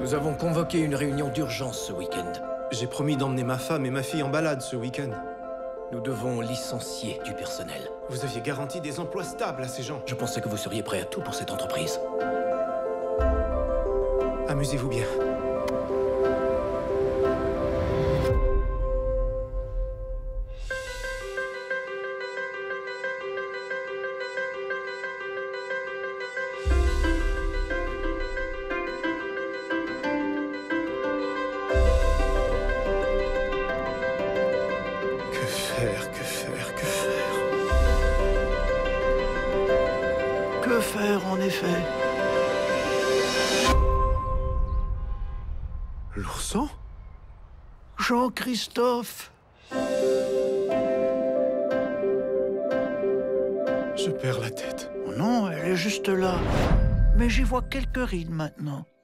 Nous avons convoqué une réunion d'urgence ce week-end. J'ai promis d'emmener ma femme et ma fille en balade ce week-end. Nous devons licencier du personnel. Vous aviez garanti des emplois stables à ces gens. Je pensais que vous seriez prêt à tout pour cette entreprise. Amusez-vous bien. Que faire, en effet? L'ourson? Jean-Christophe! Je perds la tête. Oh non, elle est juste là. Mais j'y vois quelques rides maintenant.